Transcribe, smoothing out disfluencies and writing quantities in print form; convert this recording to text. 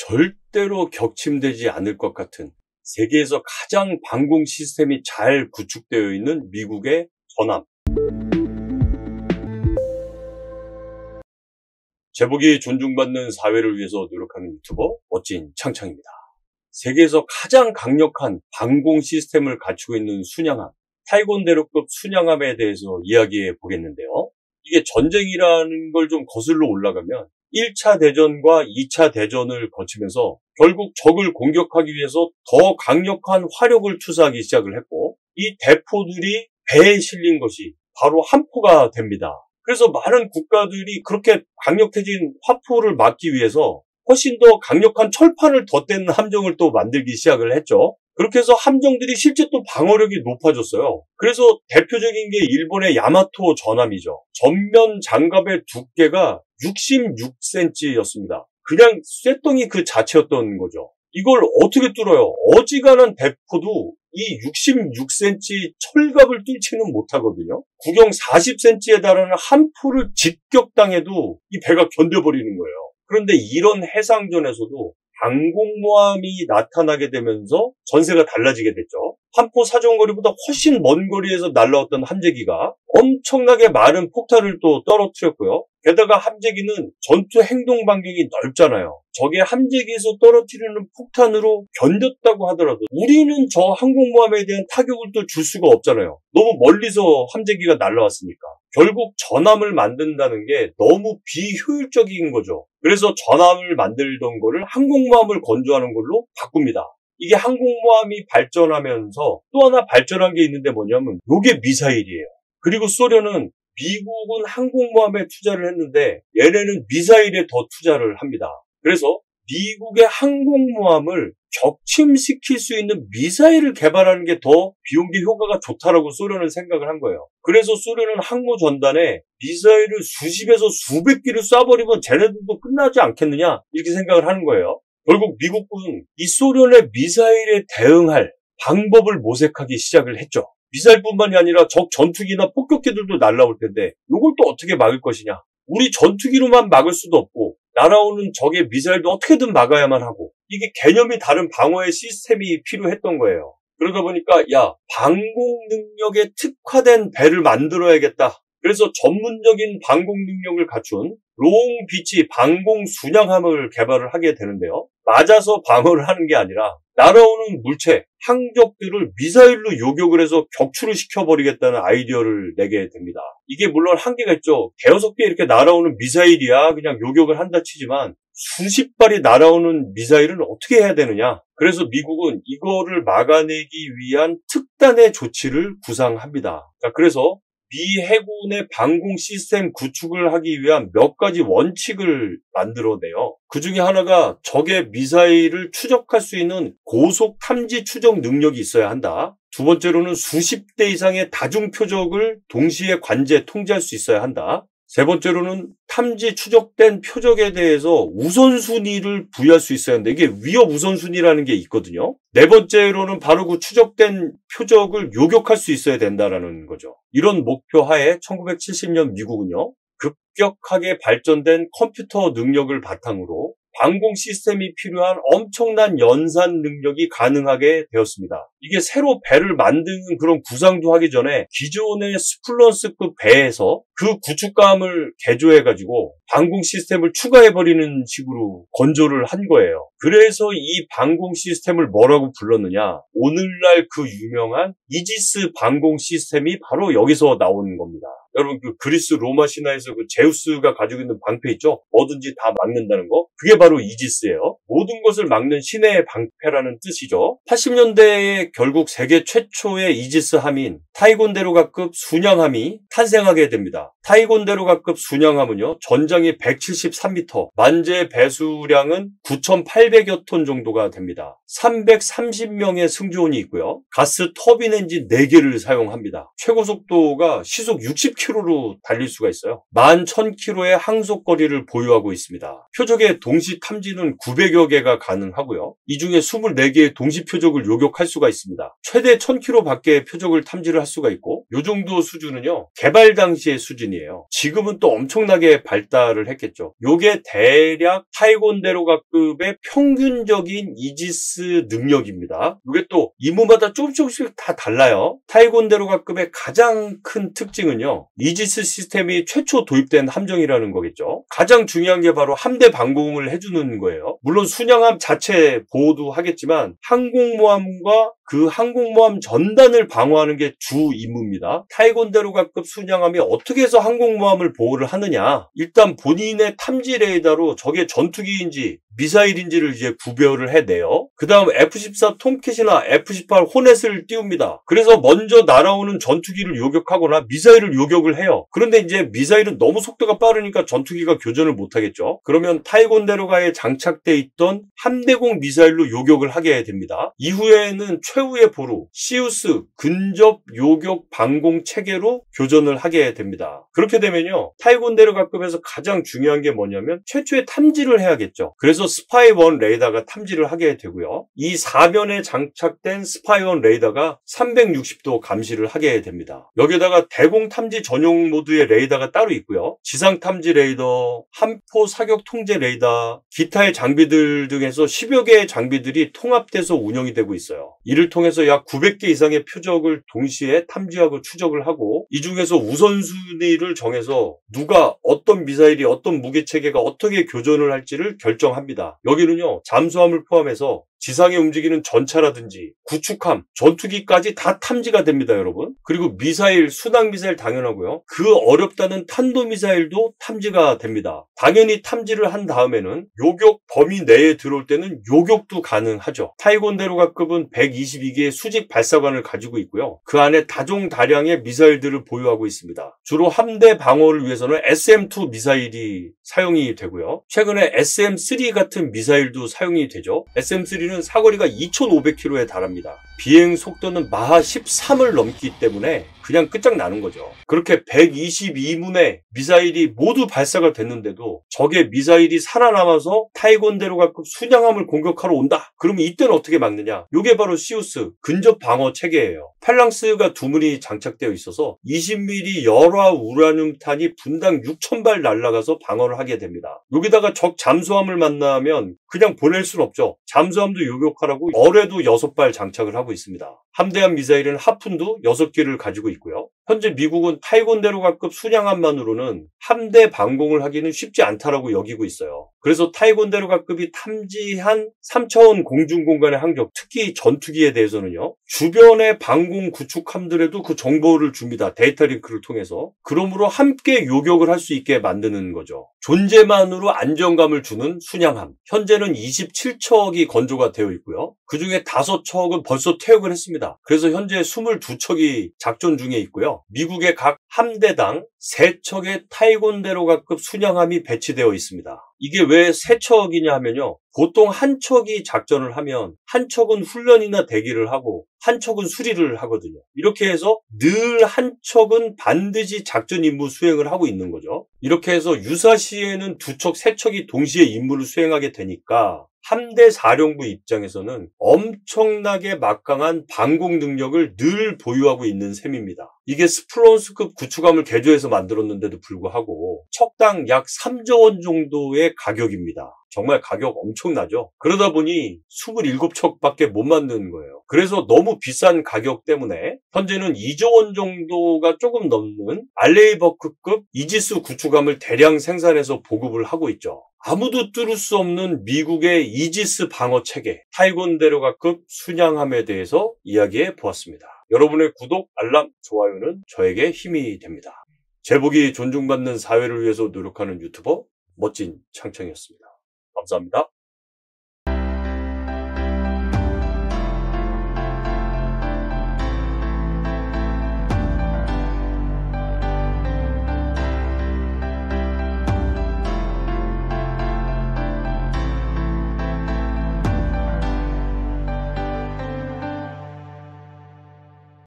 절대로 격침되지 않을 것 같은 세계에서 가장 방공 시스템이 잘 구축되어 있는 미국의 전함. 제복이 존중받는 사회를 위해서 노력하는 유튜버 멋진 창창입니다. 세계에서 가장 강력한 방공 시스템을 갖추고 있는 순양함, 타이곤대로급 순양함에 대해서 이야기해 보겠는데요. 이게 전쟁이라는 걸 좀 거슬러 올라가면 1차 대전과 2차 대전을 거치면서 결국 적을 공격하기 위해서 더 강력한 화력을 투사하기 시작을 했고, 이 대포들이 배에 실린 것이 바로 함포가 됩니다. 그래서 많은 국가들이 그렇게 강력해진 화포를 막기 위해서 훨씬 더 강력한 철판을 덧댄 함정을 또 만들기 시작을 했죠. 그렇게 해서 함정들이 실제 또 방어력이 높아졌어요. 그래서 대표적인 게 일본의 야마토 전함이죠. 전면 장갑의 두께가 66cm였습니다. 그냥 쇳덩이 그 자체였던 거죠. 이걸 어떻게 뚫어요? 어지간한 대포도 이 66cm 철갑을 뚫지는 못하거든요. 구경 40cm에 달하는 함포를 직격당해도 이 배가 견뎌버리는 거예요. 그런데 이런 해상전에서도 방공모함이 나타나게 되면서 전세가 달라지게 됐죠. 함포 사정거리보다 훨씬 먼 거리에서 날라왔던 함재기가 엄청나게 많은 폭탄을 또 떨어뜨렸고요. 게다가 함재기는 전투 행동 반경이 넓잖아요. 적의 함재기에서 떨어뜨리는 폭탄으로 견뎠다고 하더라도 우리는 저 항공모함에 대한 타격을 또 줄 수가 없잖아요. 너무 멀리서 함재기가 날라왔으니까. 결국 전함을 만든다는 게 너무 비효율적인 거죠. 그래서 전함을 만들던 거를 항공모함을 건조하는 걸로 바꿉니다. 이게 항공모함이 발전하면서 또 하나 발전한 게 있는데 뭐냐면 이게 미사일이에요. 그리고 소련은 미국은 항공모함에 투자를 했는데 얘네는 미사일에 더 투자를 합니다. 그래서 미국의 항공모함을 격침시킬 수 있는 미사일을 개발하는 게 더 비용기 효과가 좋다라고 소련은 생각을 한 거예요. 그래서 소련은 항모 전단에 미사일을 수십에서 수백 기를 쏴버리면 쟤네들도 끝나지 않겠느냐 이렇게 생각을 하는 거예요. 결국 미국은 이 소련의 미사일에 대응할 방법을 모색하기 시작을 했죠. 미사일뿐만이 아니라 적 전투기나 폭격기들도 날아올 텐데 이걸 또 어떻게 막을 것이냐. 우리 전투기로만 막을 수도 없고 날아오는 적의 미사일도 어떻게든 막아야만 하고, 이게 개념이 다른 방어의 시스템이 필요했던 거예요. 그러다 보니까 방공 능력에 특화된 배를 만들어야겠다. 그래서 전문적인 방공 능력을 갖춘 롱비치 방공 순양함을 개발을 하게 되는데요. 맞아서 방어를 하는 게 아니라 날아오는 물체, 항적들을 미사일로 요격을 해서 격추를 시켜버리겠다는 아이디어를 내게 됩니다. 이게 물론 한계가 있죠. 대여섯 개 이렇게 날아오는 미사일이야 그냥 요격을 한다 치지만 수십 발이 날아오는 미사일은 어떻게 해야 되느냐. 그래서 미국은 이거를 막아내기 위한 특단의 조치를 구상합니다. 그래서 미 해군의 방공 시스템 구축을 하기 위한 몇 가지 원칙을 만들어내요. 그 중에 하나가 적의 미사일을 추적할 수 있는 고속 탐지 추적 능력이 있어야 한다. 두 번째로는 수십 대 이상의 다중 표적을 동시에 관제, 통제할 수 있어야 한다. 세 번째로는 탐지 추적된 표적에 대해서 우선순위를 부여할 수 있어야 하는데 이게 위협 우선순위라는 게 있거든요. 네 번째로는 바로 그 추적된 표적을 요격할 수 있어야 된다라는 거죠. 이런 목표 하에 1970년 미국은요. 급격하게 발전된 컴퓨터 능력을 바탕으로 방공 시스템이 필요한 엄청난 연산 능력이 가능하게 되었습니다. 이게 새로 배를 만드는 그런 구상도 하기 전에 기존의 스플런스급 배에서 그 구축감을 개조해가지고 방공 시스템을 추가해버리는 식으로 건조를 한 거예요. 그래서 이 방공 시스템을 뭐라고 불렀느냐. 오늘날 그 유명한 이지스 방공 시스템이 바로 여기서 나오는 겁니다. 여러분 그 그리스 로마 신화에서 그 제우스가 가지고 있는 방패 있죠? 뭐든지 다 막는다는 거. 그게 바로 이지스예요. 모든 것을 막는 신의 방패라는 뜻이죠. 80년대에 결국 세계 최초의 이지스 함인 타이곤데로가급 순양함이 탄생하게 됩니다. 타이곤데로가급 순양함은요. 전장이 173m, 만재 배수량은 9,800여 톤 정도가 됩니다. 330명의 승조원이 있고요. 가스 터빈 엔진 4개를 사용합니다. 최고 속도가 시속 60km로 달릴 수가 있어요. 11,000km의 항속거리를 보유하고 있습니다. 표적의 동시 탐지는 900여 50여 개가 가능하고요. 이 중에 24개의 동시 표적을 요격할 수가 있습니다. 최대 1000km 밖의 표적을 탐지를 할 수가 있고 이 정도 수준은요. 개발 당시의 수준이에요. 지금은 또 엄청나게 발달을 했겠죠. 요게 대략 타이곤데로가급의 평균적인 이지스 능력입니다. 이게 또 임무마다 조금씩 다 달라요. 타이곤데로가급의 가장 큰 특징은요. 이지스 시스템이 최초 도입된 함정이라는 거겠죠. 가장 중요한 게 바로 함대 방공을 해주는 거예요. 물론 순양함 자체 보호도 하겠지만 항공모함과 그 항공모함 전단을 방어하는 게 주 임무입니다. 타이곤데로가급 순양함이 어떻게 해서 항공모함을 보호를 하느냐. 일단 본인의 탐지 레이더로 저게 전투기인지 미사일인지를 이제 구별을 해내요. 그 다음 F-14 톰캣이나 F-18 호넷을 띄웁니다. 그래서 먼저 날아오는 전투기를 요격하거나 미사일을 요격을 해요. 그런데 이제 미사일은 너무 속도가 빠르니까 전투기가 교전을 못하겠죠. 그러면 타이곤데로가에 장착돼 있던 함대공 미사일로 요격을 하게 됩니다. 이후에는 최후의 보루 시우스 근접 요격 방공 체계로 교전을 하게 됩니다. 그렇게 되면요. 타이곤데로가급에서 가장 중요한 게 뭐냐면 최초의 탐지를 해야겠죠. 그래서 스파이1 레이더가 탐지를 하게 되고요. 이 사면에 장착된 스파이1 레이더가 360도 감시를 하게 됩니다. 여기다가 대공 탐지 전용 모드의 레이더가 따로 있고요. 지상 탐지 레이더, 함포 사격 통제 레이더, 기타의 장비들 등에서 10여 개의 장비들이 통합돼서 운영이 되고 있어요. 이를 통해서 약 900개 이상의 표적을 동시에 탐지하고 추적을 하고 이 중에서 우선순위를 정해서 누가 어떤 미사일이 어떤 무기체계가 어떻게 교전을 할지를 결정합니다. 여기는요. 잠수함을 포함해서 지상에 움직이는 전차라든지 구축함, 전투기까지 다 탐지가 됩니다, 여러분. 그리고 미사일, 순항미사일 당연하고요. 그 어렵다는 탄도미사일도 탐지가 됩니다. 당연히 탐지를 한 다음에는 요격 범위 내에 들어올 때는 요격도 가능하죠. 타이곤데로가급은 122개의 수직 발사관을 가지고 있고요. 그 안에 다종다량의 미사일들을 보유하고 있습니다. 주로 함대 방어를 위해서는 SM-2 미사일이 사용이 되고요. 최근에 SM-3 같은 미사일도 사용이 되죠. SM-3는 사거리가 2,500km에 달합니다. 비행 속도는 마하 13을 넘기 때문에 그냥 끝장나는 거죠. 그렇게 122문의 미사일이 모두 발사가 됐는데도 적의 미사일이 살아남아서 타이곤데로가급 순양함을 공격하러 온다. 그러면 이때는 어떻게 막느냐? 이게 바로 시우스 근접 방어 체계예요. 팔랑스가 2문이 장착되어 있어서 20mm 열화 우라늄탄이 분당 6,000발 날아가서 방어를 하게 됩니다. 여기다가 적 잠수함을 만나면 그냥 보낼 수는 없죠. 잠수함도 요격하라고 어뢰도 6발 장착을 하고 있습니다. 함대함 미사일은 하푼도 6개를 가지고 있고요. 현재 미국은 타이곤데로가급 순양함만으로는 함대 방공을 하기는 쉽지 않다라고 여기고 있어요. 그래서 타이곤데로가급이 탐지한 3차원 공중공간의 항적, 특히 전투기에 대해서는요. 주변의 방공 구축함들에도 그 정보를 줍니다. 데이터 링크를 통해서. 그러므로 함께 요격을 할 수 있게 만드는 거죠. 존재만으로 안정감을 주는 순양함. 현재는 27척이 건조가 되어 있고요. 그중에 5척은 벌써 퇴역을 했습니다. 그래서 현재 22척이 작전 중에 있고요. 미국의 각 함대당 3척의 타이곤데로가급 순양함이 배치되어 있습니다. 이게 왜 3척이냐 하면요. 보통 한 척이 작전을 하면 한 척은 훈련이나 대기를 하고 한 척은 수리를 하거든요. 이렇게 해서 늘 한 척은 반드시 작전 임무 수행을 하고 있는 거죠. 이렇게 해서 유사시에는 2척, 3척이 동시에 임무를 수행하게 되니까 함대 사령부 입장에서는 엄청나게 막강한 방공 능력을 늘 보유하고 있는 셈입니다. 이게 스프론스급 구축함을 개조해서 만들었는데도 불구하고 척당 약 3조 원 정도의 가격입니다. 정말 가격 엄청나죠. 그러다 보니 27척밖에 못 만드는 거예요. 그래서 너무 비싼 가격 때문에 현재는 2조 원 정도가 조금 넘는 알레이버크급 이지스 구축함을 대량 생산해서 보급을 하고 있죠. 아무도 뚫을 수 없는 미국의 이지스 방어 체계, 타이곤데로가급 순양함에 대해서 이야기해 보았습니다. 여러분의 구독, 알람, 좋아요는 저에게 힘이 됩니다. 제복이 존중받는 사회를 위해서 노력하는 유튜버 멋진 창청이었습니다. 감사합니다.